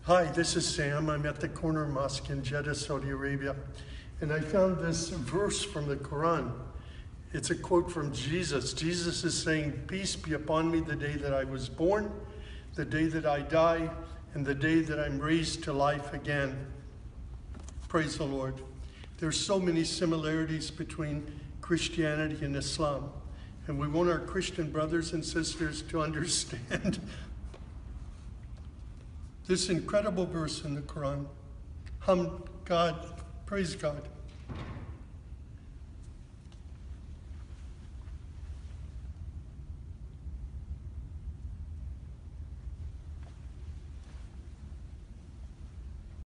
Hi, this is Sam. I'm at the corner mosque in Jeddah, Saudi Arabia, and I found this verse from the Qur'an. It's a quote from Jesus. Jesus is saying, "Peace be upon me the day that I was born, the day that I die, and the day that I'm raised to life again." Praise the Lord. There's so many similarities between Christianity and Islam, and we want our Christian brothers and sisters to understand this incredible verse in the Quran. God, praise God.